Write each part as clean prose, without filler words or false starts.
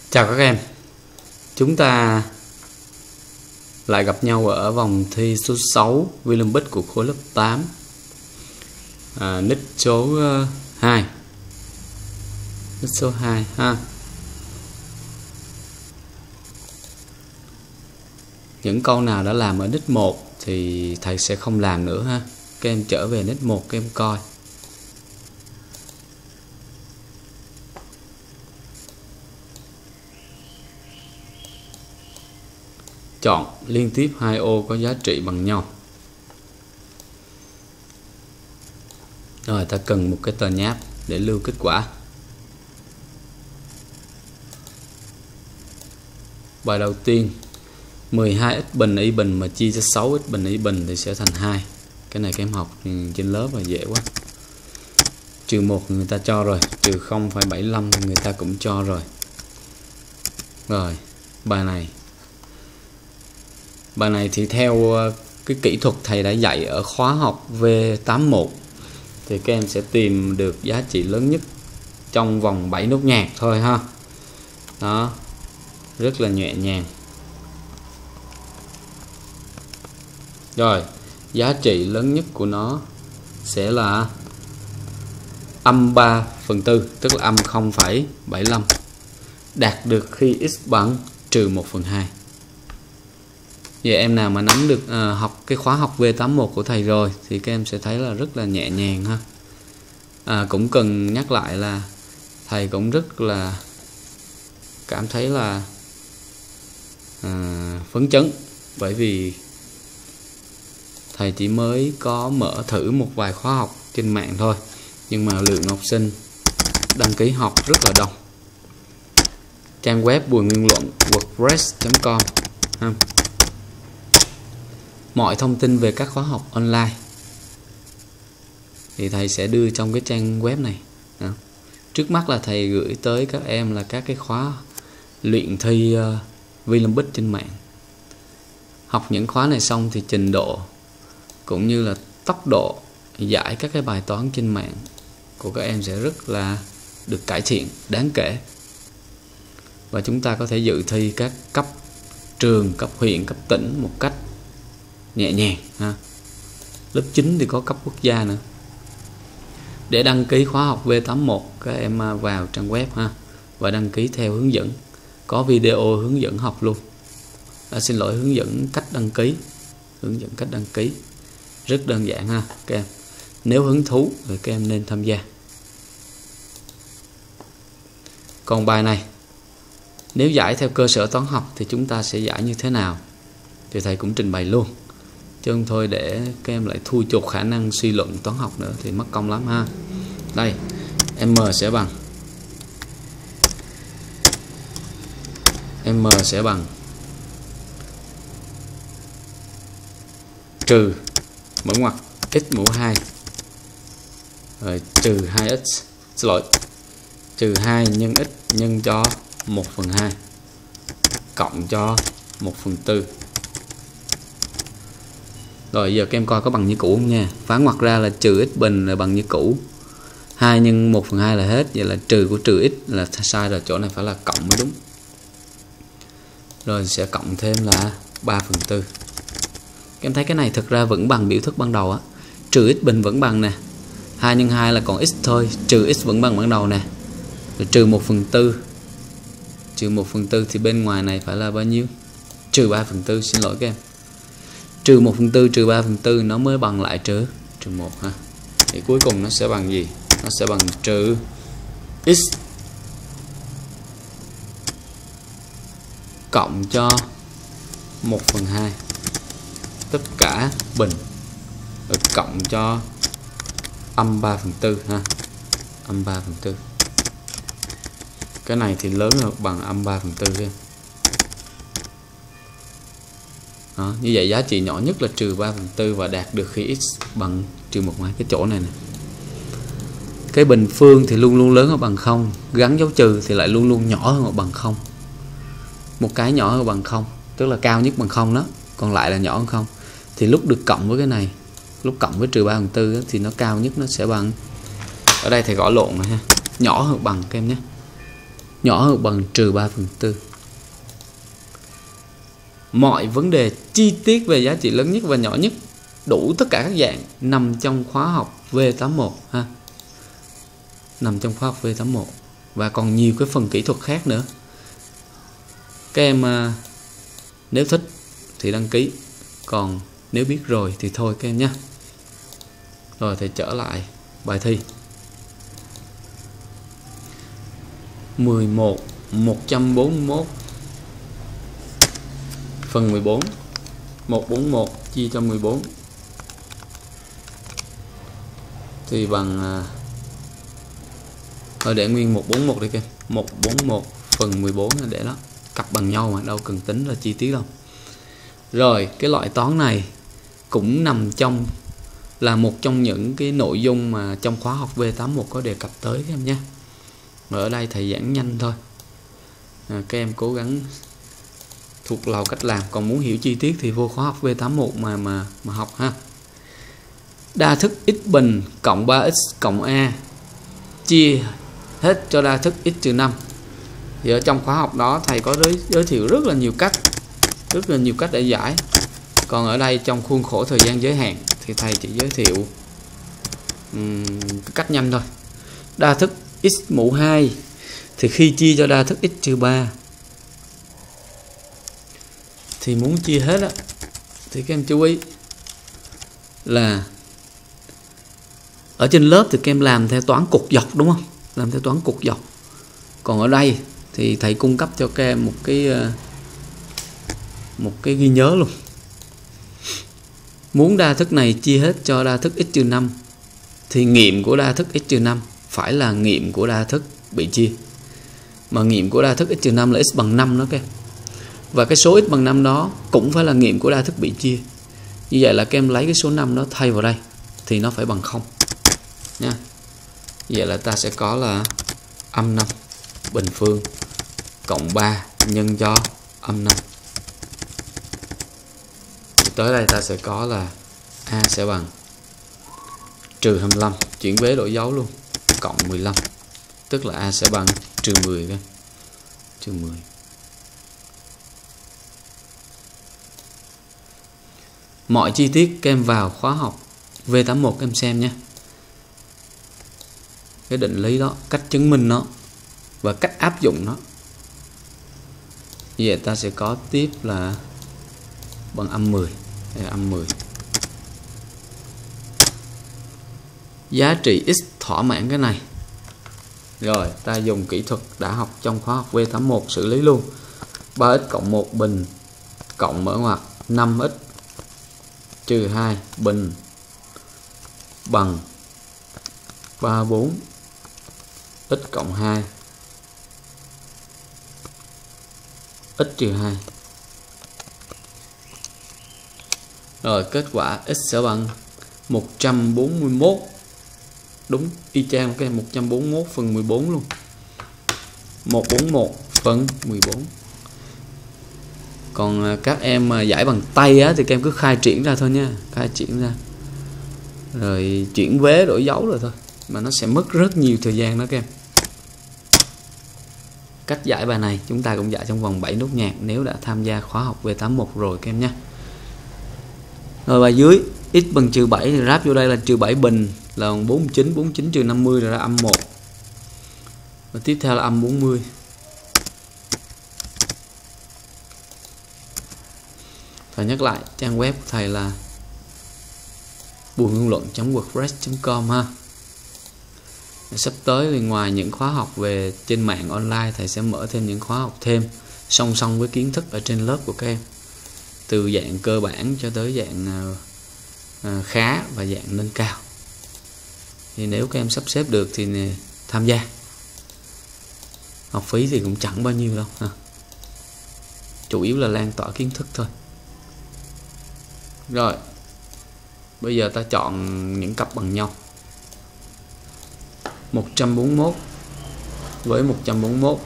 Chào các em, chúng ta lại gặp nhau ở vòng thi số 6 Olympic của khối lớp 8, nick số 2. Nick số 2 ha. Những câu nào đã làm ở nick 1 thì thầy sẽ không làm nữa ha. Các em trở về nick 1 các em coi. Chọn liên tiếp hai ô có giá trị bằng nhau. Rồi ta cần một cái tờ nháp để lưu kết quả. Bài đầu tiên 12x bình y bình mà chia cho 6x bình y bình thì sẽ thành 2. Cái này các em học trên lớp là dễ quá. Trừ 1 người ta cho rồi, trừ 0,75 người ta cũng cho rồi. Rồi, bài này thì theo cái kỹ thuật thầy đã dạy ở khóa học V81 thì các em sẽ tìm được giá trị lớn nhất trong vòng 7 nốt nhạc thôi ha. Đó, rất là nhẹ nhàng. Rồi, giá trị lớn nhất của nó sẽ là âm 3/4, tức là âm 0,75, đạt được khi x bằng trừ 1/2. Vậy em nào mà nắm được học cái khóa học V81 của thầy rồi thì các em sẽ thấy là rất là nhẹ nhàng ha. Cũng cần nhắc lại là thầy cũng rất là cảm thấy là phấn chấn, bởi vì thầy chỉ mới có mở thử một vài khóa học trên mạng thôi, nhưng mà lượng học sinh đăng ký học rất là đông. Trang web Bùi Nguyên Luận wordpress.com ha. Mọi thông tin về các khóa học online thì thầy sẽ đưa trong cái trang web này. Đó. Trước mắt là thầy gửi tới các em là các cái khóa luyện thi Olympic trên mạng. Học những khóa này xong thì trình độ cũng như là tốc độ giải các cái bài toán trên mạng của các em sẽ rất là được cải thiện đáng kể. Và chúng ta có thể dự thi các cấp trường, cấp huyện, cấp tỉnh một cách nhẹ nhàng ha. Lớp 9 thì có cấp quốc gia nữa. Để đăng ký khóa học V81 các em vào trang web ha và đăng ký theo hướng dẫn. Có video hướng dẫn học luôn. Xin lỗi, hướng dẫn cách đăng ký. Hướng dẫn cách đăng ký rất đơn giản ha các em. Nếu hứng thú thì các em nên tham gia. Còn bài này, nếu giải theo cơ sở toán học thì chúng ta sẽ giải như thế nào thì thầy cũng trình bày luôn, chứ không thôi để các em lại thui chột khả năng suy luận toán học nữa thì mất công lắm ha. Đây, M sẽ bằng trừ mở ngoặc x mũ 2 rồi trừ 2x, xin lỗi, trừ 2 nhân x nhân cho 1/2 cộng cho 1/4. Rồi giờ các em coi có bằng như cũ không nha. Phá ngoặc ra là trừ x bình là bằng như cũ, 2 nhân 1/2 là hết. Vậy là trừ của trừ x là sai rồi, chỗ này phải là cộng mới đúng. Rồi sẽ cộng thêm là 3/4. Các em thấy cái này thực ra vẫn bằng biểu thức ban đầu á. Trừ x bình vẫn bằng nè, 2 nhân 2 là còn x thôi, trừ x vẫn bằng ban đầu nè. Rồi trừ 1/4. Trừ 1/4 thì bên ngoài này phải là bao nhiêu? Trừ 3/4, xin lỗi các em. Trừ 1/4 trừ 3/4 nó mới bằng lại trừ 1 ha. Thì cuối cùng nó sẽ bằng gì? Nó sẽ bằng trừ x cộng cho 1/2 tất cả bình rồi cộng cho âm 3/4 ha. Âm 3/4. Cái này thì lớn hơn bằng âm 3/4 em. Đó, như vậy giá trị nhỏ nhất là trừ 3/4 và đạt được khi x bằng trừ 1/2. Cái chỗ này nè. Cái bình phương thì luôn luôn lớn hơn bằng 0, gắn dấu trừ thì lại luôn luôn nhỏ hơn bằng 0. Một cái nhỏ hơn bằng 0, tức là cao nhất bằng 0 đó, còn lại là nhỏ hơn 0. Thì lúc được cộng với cái này, lúc cộng với trừ 3/4 thì nó cao nhất nó sẽ bằng, ở đây thầy gõ lộn rồi ha, nhỏ hơn bằng các em nhé. nhỏ hơn bằng trừ 3/4. Mọi vấn đề chi tiết về giá trị lớn nhất và nhỏ nhất đủ tất cả các dạng nằm trong khóa học V81 ha. Nằm trong khóa học V81 và còn nhiều cái phần kỹ thuật khác nữa. Các em nếu thích thì đăng ký, còn nếu biết rồi thì thôi các em nhé. Rồi thì trở lại bài thi 11 141 phần 14. 141 chia cho 14 thì bằng thôi để nguyên 141 đi các em. 141 phần 14 là để đó, cặp bằng nhau mà đâu cần tính là chi tiết đâu. Rồi cái loại toán này cũng nằm trong là một trong những cái nội dung mà trong khóa học V81 có đề cập tới các em nhé. Ở đây thầy giảng nhanh thôi, các em cố gắng thuộc lòng cách làm, còn muốn hiểu chi tiết thì vô khóa học V81 mà học ha. Đa thức x bình cộng 3x cộng a chia hết cho đa thức x trừ 5. Thì ở trong khóa học đó thầy có giới thiệu rất là nhiều cách để giải. Còn ở đây trong khuôn khổ thời gian giới hạn thì thầy chỉ giới thiệu cách nhanh thôi. Đa thức x mũ 2 thì khi chia cho đa thức x trừ 3 thì muốn chia hết á, thì các em chú ý là ở trên lớp thì các em làm theo toán cột dọc đúng không? Làm theo toán cột dọc. Còn ở đây thì thầy cung cấp cho các em một cái ghi nhớ luôn. Muốn đa thức này chia hết cho đa thức x trừ 5 thì nghiệm của đa thức x trừ 5 phải là nghiệm của đa thức bị chia. Mà nghiệm của đa thức x trừ 5 là x bằng 5 đó các em. Và cái số x bằng 5 đó cũng phải là nghiệm của đa thức bị chia. Như vậy là các em lấy cái số 5 đó thay vào đây thì nó phải bằng 0 nha. Vậy là ta sẽ có là âm 5 bình phương cộng 3 nhân cho âm 5. Tới đây ta sẽ có là a sẽ bằng trừ 25, chuyển vế đổi dấu luôn, cộng 15, tức là a sẽ bằng trừ 10 các em. Trừ 10. Mọi chi tiết các em vào khóa học V81 các em xem nhé. Cái định lý đó, cách chứng minh nó và cách áp dụng nó. Như vậy ta sẽ có tiếp là bằng âm 10. Đây là âm 10. Giá trị x thỏa mãn cái này. Rồi ta dùng kỹ thuật đã học trong khóa học V81 xử lý luôn. 3x cộng 1 bình cộng mở ngoặc 5x trừ 2 bình bằng 34 x cộng 2 x trừ 2. Rồi kết quả x sẽ bằng 141. Đúng y chang cái 141 phần 14 luôn. 141 phần 14. Còn các em mà giải bằng tay á, thì các em cứ khai triển ra thôi nha. Khai triển ra rồi chuyển vế đổi dấu rồi thôi. Mà nó sẽ mất rất nhiều thời gian đó các em. Cách giải bài này chúng ta cũng giải trong vòng 7 nốt nhạc nếu đã tham gia khóa học V81 rồi các em nhé. Rồi bài dưới x bằng trừ 7 thì ráp vô đây là trừ 7 bình là 49, 49 trừ 50 là ra âm 1. Và tiếp theo là âm 40. Phải nhắc lại trang web của thầy là buonngươn-luận.wordpress.com ha. Sắp tới thì ngoài những khóa học về trên mạng online, thầy sẽ mở thêm những khóa học thêm song song với kiến thức ở trên lớp của các em, từ dạng cơ bản cho tới dạng khá và dạng nâng cao. Thì nếu các em sắp xếp được thì tham gia. Học phí thì cũng chẳng bao nhiêu đâu ha. Chủ yếu là lan tỏa kiến thức thôi. Rồi bây giờ ta chọn những cặp bằng nhau. 141 với 141.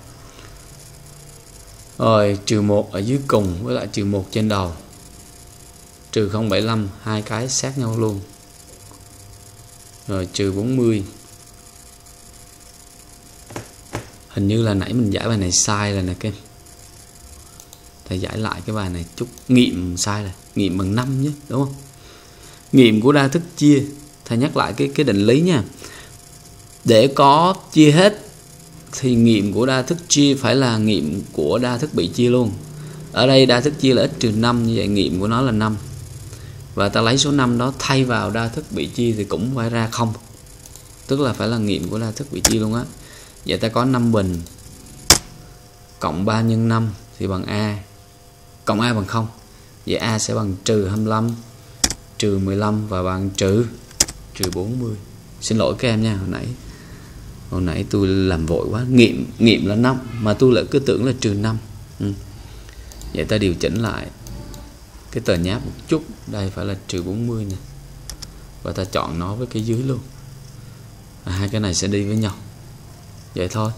Rồi trừ 1 ở dưới cùng với lại trừ 1 trên đầu. Trừ 0,75, hai cái sát nhau luôn. Rồi trừ 40. Hình như là nãy mình giải bài này sai rồi nè các em. Thầy giải lại cái bài này chút. Nghiệm sai rồi, nghiệm bằng 5 nhé, đúng không? Nghiệm của đa thức chia, thầy nhắc lại cái định lý nha. Để có chia hết thì nghiệm của đa thức chia phải là nghiệm của đa thức bị chia luôn. Ở đây đa thức chia là x trừ 5, như vậy nghiệm của nó là 5. Và ta lấy số 5 đó thay vào đa thức bị chia thì cũng phải ra 0. Tức là phải là nghiệm của đa thức bị chia luôn á. Vậy ta có 5 bình cộng 3 nhân 5 thì bằng A, cộng A bằng 0. Vậy A sẽ bằng trừ 25, trừ 15 và bằng trừ 40. Xin lỗi các em nha, hồi nãy tôi làm vội quá. Nghiệm là 5 mà tôi lại cứ tưởng là trừ 5. Vậy ta điều chỉnh lại cái tờ nháp một chút. Đây phải là trừ 40 nè. Và ta chọn nó với cái dưới luôn. Và hai cái này sẽ đi với nhau. Vậy thôi.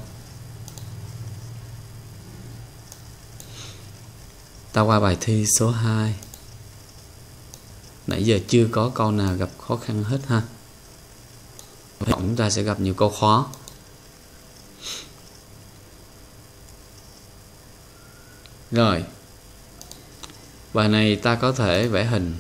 Ta qua bài thi số 2. Nãy giờ chưa có câu nào gặp khó khăn hết ha. Chúng ta sẽ gặp nhiều câu khó. Rồi. Bài này ta có thể vẽ hình.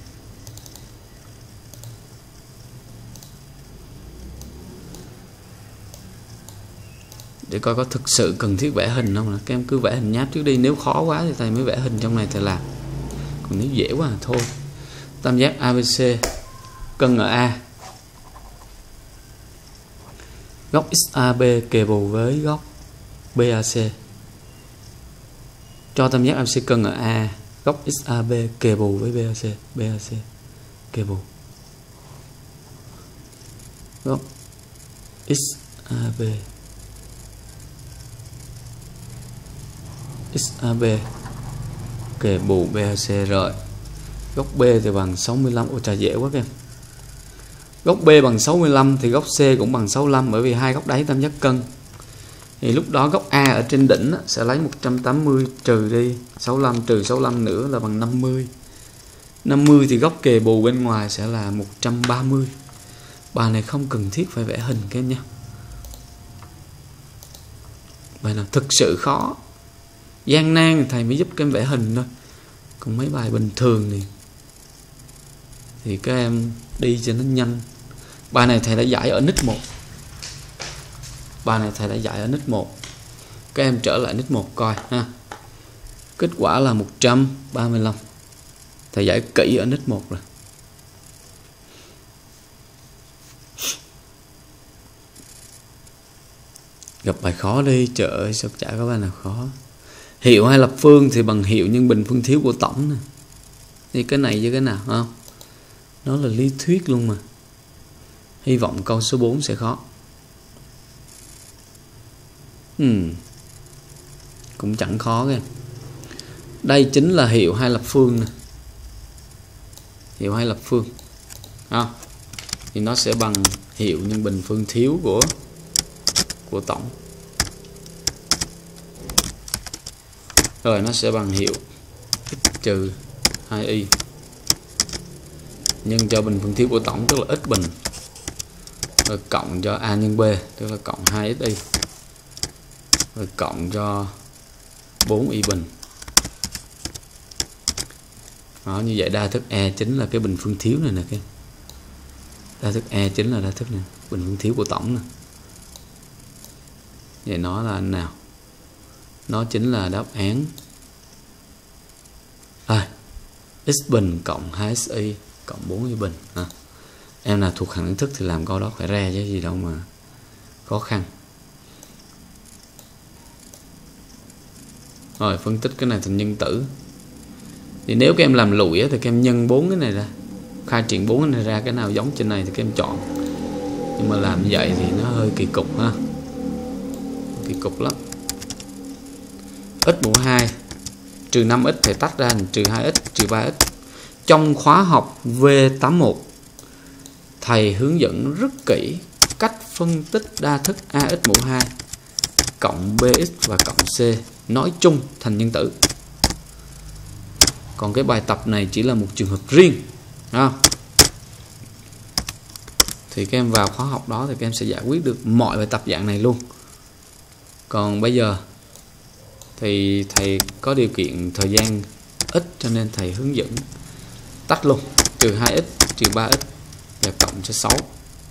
Để coi có thực sự cần thiết vẽ hình không. Các em cứ vẽ hình nháp trước đi. Nếu khó quá thì thầy mới vẽ hình trong này thầy làm. Còn nếu dễ quá thôi. Tam giác ABC cân ở A. Góc XAB kề bù với góc BAC. Cho tam giác ABC cân ở A. Góc XAB kề bù với BAC. BAC kề bù. Góc XAB kề bù BAC. Rồi góc B thì bằng 65. Ôi trời, dễ quá các em. Góc B bằng 65 thì góc C cũng bằng 65, bởi vì hai góc đáy tam giác cân. Thì lúc đó góc A ở trên đỉnh sẽ lấy 180 trừ đi 65, trừ 65 nữa là bằng 50. 50 thì góc kề bù bên ngoài sẽ là 130. Bài này không cần thiết phải vẽ hình các em nha. Bài nào thực sự khó, gian nan thầy mới giúp các em vẽ hình thôi. Còn mấy bài bình thường thì các em đi cho nó nhanh. Bài này thầy đã giải ở nick 1. Bài này thầy đã giải ở nick 1. Các em trở lại nick 1 coi ha. Kết quả là 135. Thầy giải kỹ ở nick 1 rồi. Gặp bài khó đi. Trời ơi, sao chả có bài nào khó. Hiệu hay lập phương thì bằng hiệu nhân bình phương thiếu của tổng nè. Thì cái này với cái nào không? Nó là lý thuyết luôn mà. Hy vọng câu số 4 sẽ khó. Cũng chẳng khó kìa. Đây chính là hiệu hai lập phương nè. Hiệu hai lập phương thì nó sẽ bằng hiệu nhân bình phương thiếu của tổng. Rồi nó sẽ bằng hiệu x trừ 2y nhân cho bình phương thiếu của tổng, tức là x bình, rồi cộng cho a nhân b, tức là cộng 2xy, rồi cộng cho 4y bình. Đó, như vậy đa thức E chính là cái bình phương thiếu này nè các em. Đa thức E chính là đa thức này, bình phương thiếu của tổng nè. Vậy nó là anh nào? Nó chính là đáp án x bình cộng 2xy cộng 4y bình. Em nào thuộc hạng thức thì làm câu đó phải ra chứ gì đâu mà khó khăn. Rồi phân tích cái này thành nhân tử. Thì nếu các em làm lụi thì các em nhân 4 cái này ra, khai triển 4 cái này ra, cái nào giống trên này thì các em chọn. Nhưng mà làm như vậy thì nó hơi kỳ cục ha. Kỳ cục lắm. X mũ 2 trừ 5x thì tách ra thành trừ 2x trừ 3x. Trong khóa học V81 thầy hướng dẫn rất kỹ cách phân tích đa thức ax mũ 2 cộng bx và cộng c nói chung thành nhân tử. Còn cái bài tập này chỉ là một trường hợp riêng. Thì các em vào khóa học đó thì các em sẽ giải quyết được mọi bài tập dạng này luôn. Còn bây giờ thì thầy có điều kiện thời gian ít cho nên thầy hướng dẫn tách luôn. Trừ 2x trừ 3x và cộng cho 6.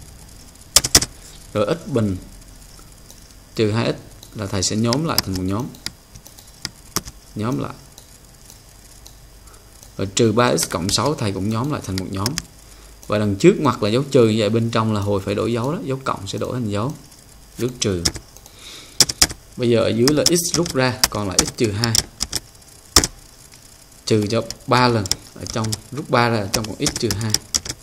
Rồi x bình trừ 2x là thầy sẽ nhóm lại thành một nhóm. Nhóm lại. Rồi trừ 3x cộng 6 thầy cũng nhóm lại thành một nhóm. Và đằng trước mặt là dấu trừ, như vậy bên trong là hồi phải đổi dấu đó. Dấu cộng sẽ đổi thành dấu trừ. Bây giờ ở dưới là x rút ra còn lại x trừ 2. Trừ cho 3 lần. Ở trong rút 3 ra ở trong còn x trừ 2.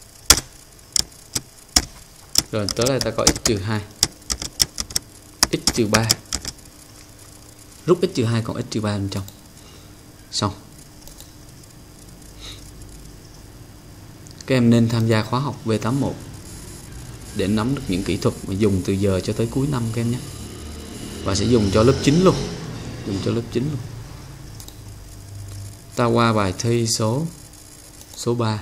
Rồi tới đây ta có x trừ 2. X trừ 3. Rút x trừ 2 còn x trừ 3 bên trong. Xong. Các em nên tham gia khóa học V81 để nắm được những kỹ thuật mà dùng từ giờ cho tới cuối năm các em nhé. Và sẽ dùng cho lớp 9 luôn. Dùng cho lớp 9 luôn. Ta qua bài thi số 3.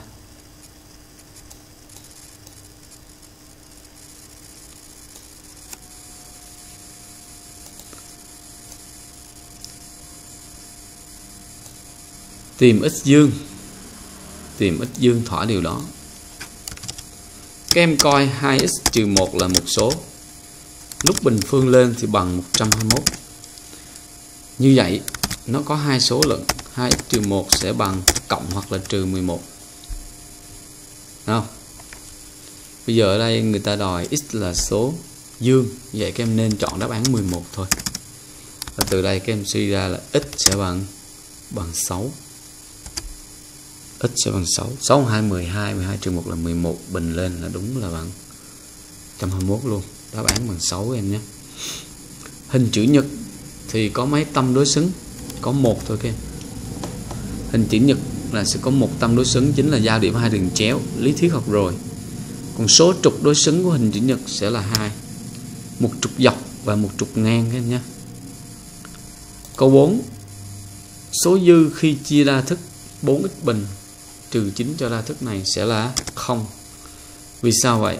Tìm x dương. Tìm x dương thỏa điều đó. Các em coi 2x trừ 1 là một số. Lúc bình phương lên thì bằng 121. Như vậy nó có hai số lận. 2x trừ 1 sẽ bằng cộng hoặc là trừ 11. Đúng không? Bây giờ ở đây người ta đòi x là số dương. Vậy các em nên chọn đáp án 11 thôi. Và từ đây các em suy ra là x sẽ bằng 6. X sẽ bằng 6. 6 2 12, 12 trừ 1 là 11, bình lên là đúng là bằng 121 luôn. Đáp án bằng 6 em nhé. Hình chữ nhật thì có mấy tâm đối xứng? Có một thôi các em. Hình chữ nhật là sẽ có một tâm đối xứng, chính là giao điểm hai đường chéo, lý thuyết học rồi. Còn số trục đối xứng của hình chữ nhật sẽ là 2. Một trục dọc và một trục ngang các em nhé. Câu 4. Số dư khi chia đa thức 4x bình trừ 9 cho đa thức này sẽ là 0. Vì sao vậy?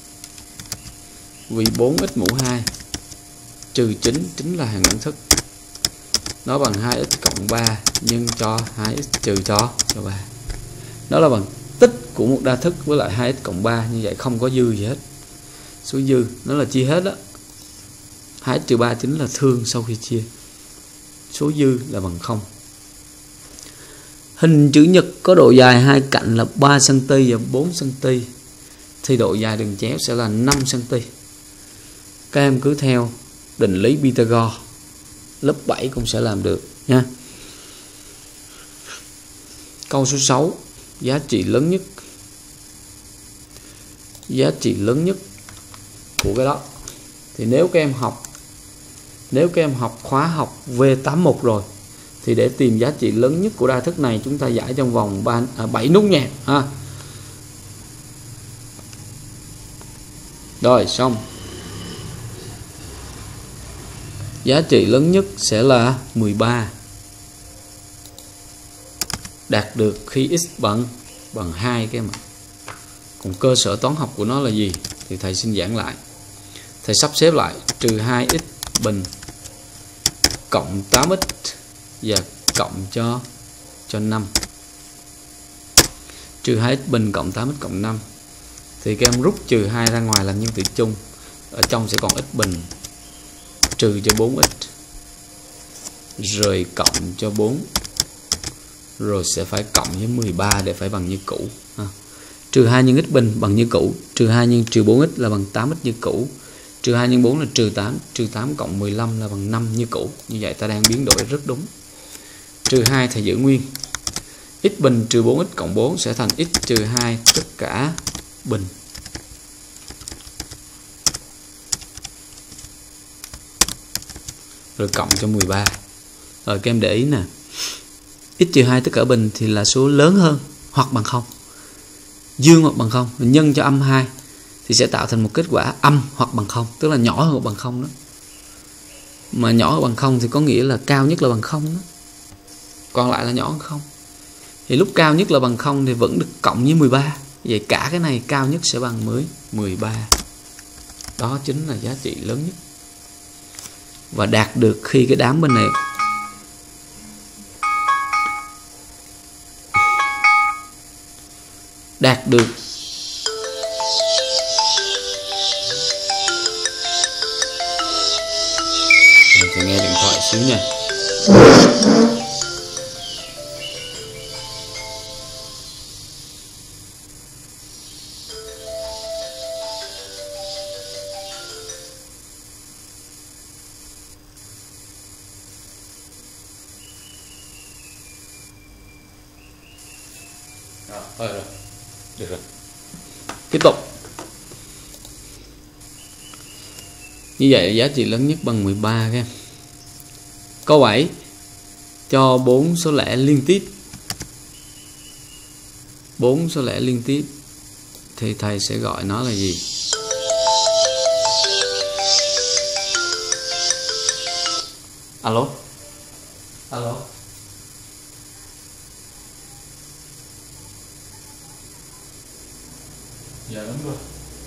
Vì 4x mũ 2 trừ 9 chính là hàng đẳng thức. Nó bằng 2x cộng 3 nhân cho 2x trừ cho 3. Đó là bằng tích của một đa thức với lại 2x cộng 3. Như vậy không có dư gì hết. Số dư nó là chia hết đó. 2x trừ 3 chính là thương sau khi chia. Số dư là bằng 0. Hình chữ nhật có độ dài hai cạnh là 3 cm và 4 cm. Thì độ dài đường chéo sẽ là 5 cm. Các em cứ theo định lý Pythagore. Lớp 7 cũng sẽ làm được nha. Câu số 6. Giá trị lớn nhất. Giá trị lớn nhất của cái đó. Thì nếu các em học khóa học V81 rồi thì để tìm giá trị lớn nhất của đa thức này chúng ta giải trong vòng 7 nút nhạc ha. Rồi xong. Giá trị lớn nhất sẽ là 13. Đạt được khi x bằng 2 cái mà. Còn cơ sở toán học của nó là gì thì thầy xin giảng lại. Thầy sắp xếp lại trừ 2x bình cộng 8x và cộng cho 5. Trừ 2x bình cộng 8x cộng 5. Thì các em rút trừ 2 ra ngoài làm nhân tử chung. Ở trong sẽ còn x bình trừ cho 4x rồi cộng cho 4 rồi sẽ phải cộng với 13 để phải bằng như cũ ha. Trừ 2 nhân x bình bằng như cũ. Trừ 2 nhân trừ 4x là bằng 8x như cũ. Trừ 2 nhân 4 là trừ 8. Trừ 8 cộng 15 là bằng 5 như cũ. Như vậy ta đang biến đổi rất đúng. Trừ 2 thầy giữ nguyên. X bình trừ 4x cộng 4 sẽ thành x trừ 2 tất cả bình. Rồi cộng cho 13. Rồi các em để ý nè. X trừ 2 tất cả bình thì là số lớn hơn hoặc bằng 0. Dương hoặc bằng 0. Nhân cho âm 2 thì sẽ tạo thành một kết quả âm hoặc bằng 0. Tức là nhỏ hơn hoặc bằng 0 đó. Mà nhỏ hơn bằng 0 thì có nghĩa là cao nhất là bằng 0 đó. Còn lại là nhỏ hơn 0. Thì lúc cao nhất là bằng 0 thì vẫn được cộng với 13. Vậy cả cái này cao nhất sẽ bằng 13. Đó chính là giá trị lớn nhất. và đạt được khi cái đám bên này đạt được mình phải nghe điện thoại xíu nha. Thôi rồi, được rồi. Tiếp tục. Như vậy giá trị lớn nhất bằng 13 các em. Câu 7. Cho 4 số lẻ liên tiếp. 4 số lẻ liên tiếp thì thầy sẽ gọi nó là gì? Alo. Alo. Dạ đúng rồi.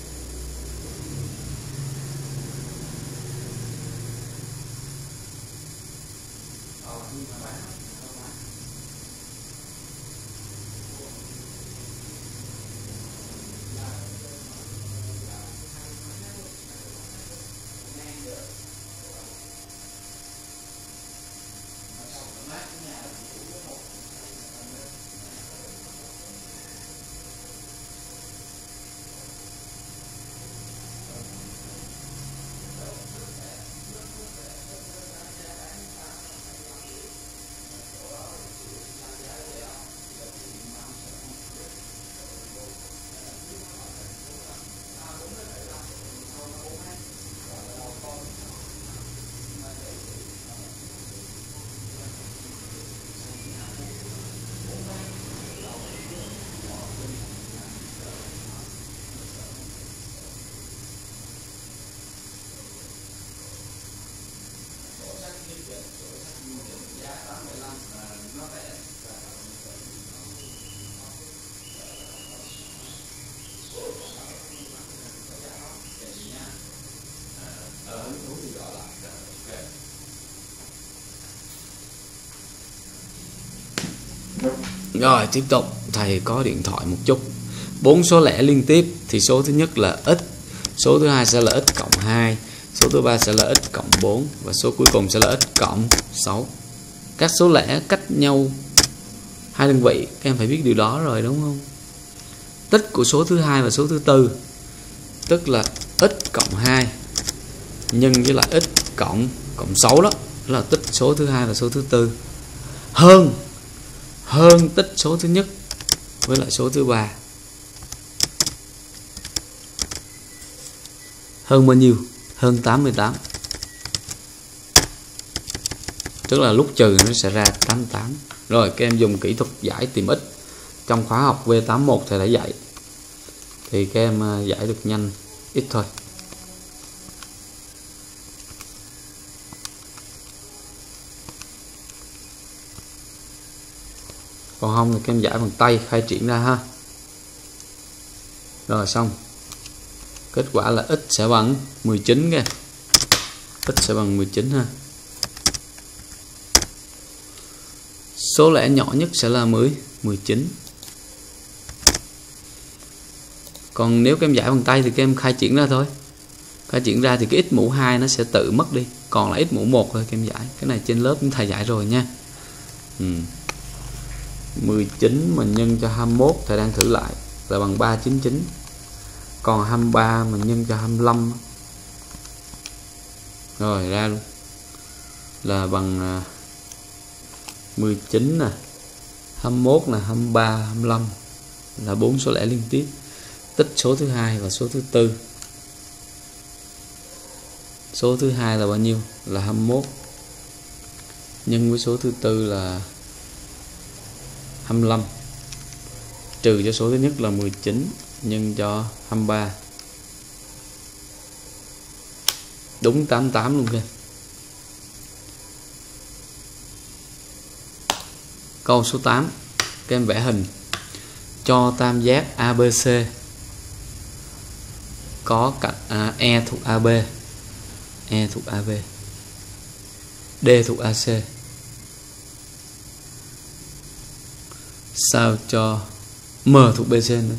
Rồi tiếp tục, thầy có điện thoại một chút. 4 số lẻ liên tiếp thì số thứ nhất là x, số thứ hai sẽ là x cộng 2, số thứ ba sẽ là x cộng 4 và số cuối cùng sẽ là x cộng 6. Các số lẻ cách nhau 2 đơn vị, các em phải biết điều đó rồi đúng không? Tích của số thứ hai và số thứ tư, tức là x cộng 2 nhân với lại x cộng 6, đó là tích số thứ hai và số thứ tư, hơn tích số thứ nhất với lại số thứ ba. Hơn bao nhiêu? Hơn 88. Tức là lúc trừ nó sẽ ra 88. Rồi các em dùng kỹ thuật giải tìm x trong khóa học V81 thầy đã dạy, thì các em giải được nhanh ít thôi. Còn không thì các em giải bằng tay khai triển ra ha. Rồi xong. Kết quả là x sẽ bằng 19 kìa. X sẽ bằng 19 ha. Số lẻ nhỏ nhất sẽ là 19. Còn nếu các em giải bằng tay thì các em khai triển ra thôi. Khai triển ra thì cái x mũ 2 nó sẽ tự mất đi, còn là x mũ 1 thôi các em giải. Cái này trên lớp chúng thầy giải rồi nha. 19 mà nhân cho 21 thầy đang thử lại là bằng 399. Còn 23 mà nhân cho 25 rồi ra luôn là bằng 19 nè, 21 nè, 23, 25 là 4 số lẻ liên tiếp. Tích số thứ hai và số thứ tư. Số thứ hai là bao nhiêu? Là 21 nhân với số thứ tư là 25, trừ cho số thứ nhất là 19 nhân cho 23. Đúng 88 luôn kìa. Câu số 8, các em vẽ hình cho tam giác ABC có cạnh E thuộc AB. E thuộc AB. D thuộc AC. Sao cho M thuộc BC nữa.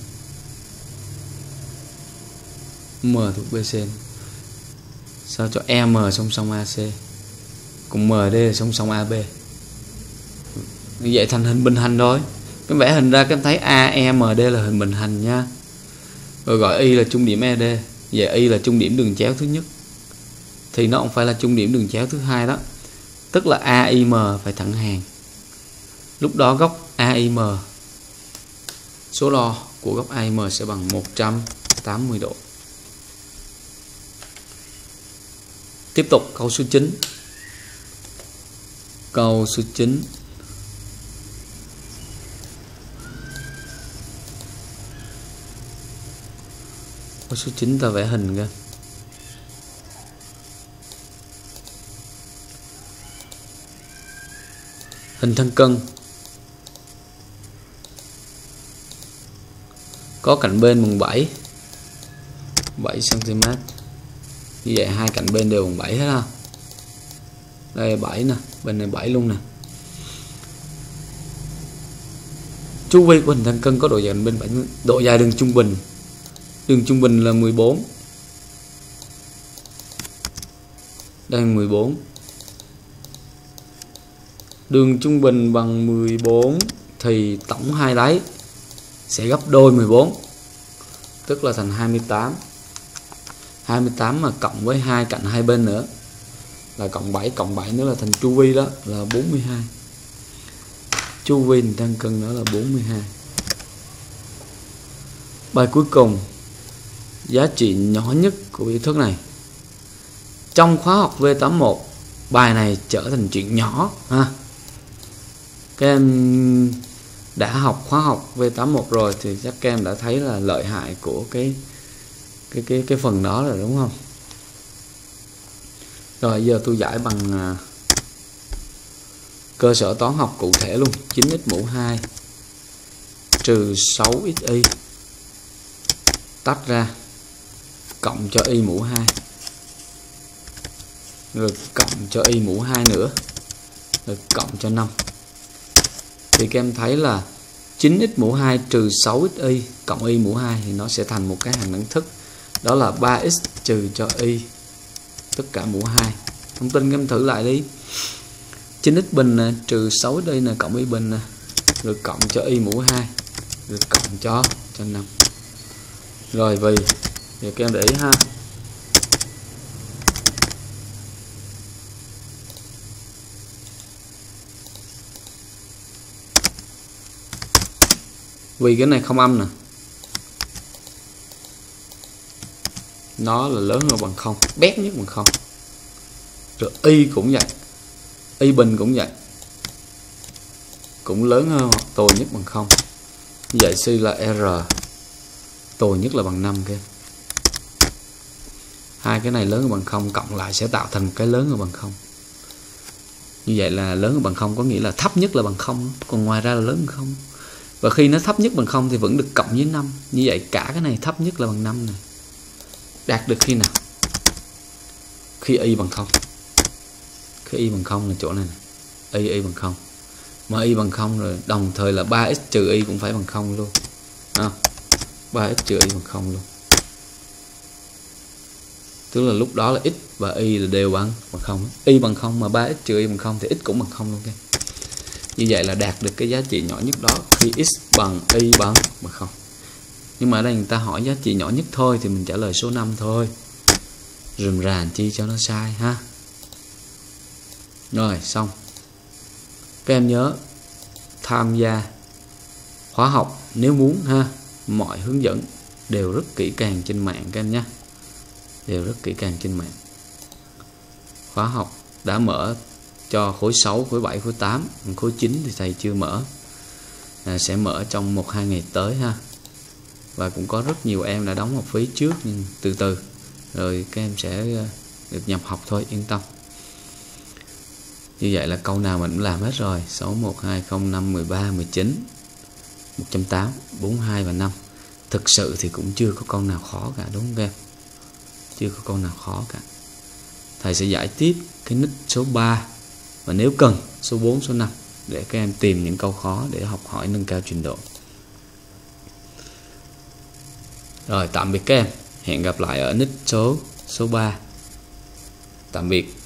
M thuộc BC nữa. Sao cho EM song song AC cùng MD song song AB. Như vậy thành hình bình hành thôi. Cái vẽ hình ra các em thấy AEMD là hình bình hành nha. Rồi gọi Y là trung điểm ED. Vậy Y là trung điểm đường chéo thứ nhất, thì nó không phải là trung điểm đường chéo thứ hai đó. Tức là AIM phải thẳng hàng. Lúc đó góc AIM, số đo của góc AIM sẽ bằng 180 độ. Tiếp tục câu số 9. Câu số 9. Câu số 9 ta vẽ hình ra. Hình thân cân. Có cạnh bên bằng 7 cm. Như vậy hai cạnh bên đều bằng 7 hết ha. Đây là 7 nè, bên này 7 luôn nè. Chu vi của hình thân cân có độ dài cạnh bên 7, độ dài đường trung bình. Đường trung bình là 14. Đây là 14. Đường trung bình bằng 14 thì tổng hai đáy sẽ gấp đôi 14, tức là thành 28. 28 mà cộng với hai cạnh hai bên nữa là cộng 7 nữa là thành chu vi đó là 42. Chu vi hình thân cân nữa là 42. Bài cuối cùng, giá trị nhỏ nhất của biểu thức này. Trong khóa học V81, bài này trở thành chuyện nhỏ ha. Các em đã học khóa học V81 rồi thì chắc các em đã thấy là lợi hại của cái phần đó rồi đúng không? Rồi giờ tôi giải bằng cơ sở toán học cụ thể luôn. 9x mũ 2 trừ 6xy tách ra cộng cho y mũ 2 rồi cộng cho y mũ 2 nữa rồi cộng cho 5. Thì các em thấy là 9x mũ 2 trừ 6xy cộng y mũ 2 thì nó sẽ thành một cái hàng đẳng thức. Đó là 3x trừ cho y tất cả mũ 2. Thông tin các em thử lại đi. 9x bình nè, trừ 6xy nè, cộng y bình nè, rồi cộng cho y mũ 2 rồi cộng cho 5. Rồi vì thì các em để ý ha. Vì cái này không âm nè, nó là lớn hơn bằng 0, bé nhất bằng 0. Rồi y cũng vậy, y bình cũng vậy, cũng lớn hơn hoặc tồi nhất bằng 0. Như vậy suy là R tồi nhất là bằng 5 kia. Hai cái này lớn hơn bằng 0 cộng lại sẽ tạo thành một cái lớn hơn bằng 0. Như vậy là lớn hơn bằng 0 có nghĩa là thấp nhất là bằng 0, còn ngoài ra là lớn hơn 0. Và khi nó thấp nhất bằng 0 thì vẫn được cộng với 5. Như vậy cả cái này thấp nhất là bằng 5 này. Đạt được khi nào? Khi y bằng 0. Khi y bằng 0 là chỗ này này. Y bằng 0. Mà y bằng 0 rồi đồng thời là 3x trừ y cũng phải bằng 0 luôn. 3x trừ y bằng 0 luôn. Tức là lúc đó là x và y là đều bằng 0. Y bằng 0 mà 3x trừ y bằng 0 thì x cũng bằng 0 luôn. Okay. Như vậy là đạt được cái giá trị nhỏ nhất đó khi x bằng y bằng 0. Nhưng mà ở đây người ta hỏi giá trị nhỏ nhất thôi thì mình trả lời số 5 thôi. Rườm rà chi cho nó sai ha. Rồi xong. Các em nhớ tham gia khóa học nếu muốn ha. Mọi hướng dẫn đều rất kỹ càng trên mạng các em nhé. Đều rất kỹ càng trên mạng. Khóa học đã mở cho khối 6, khối 7, khối 8. Khối 9 thì thầy chưa mở. Sẽ mở trong 1-2 ngày tới ha. Và cũng có rất nhiều em đã đóng học phí trước, nhưng từ từ rồi các em sẽ được nhập học thôi, yên tâm. Như vậy là câu nào mình cũng làm hết rồi. 6, 1, 2, 0, 5, 13, 19, 180, 42 và 5. Thực sự thì cũng chưa có câu nào khó cả, đúng không em? Chưa có câu nào khó cả. Thầy sẽ giải tiếp cái nick số 3 và nếu cần số 4, số 5 để các em tìm những câu khó để học hỏi nâng cao trình độ. Rồi, tạm biệt các em. Hẹn gặp lại ở nick số 3. Tạm biệt.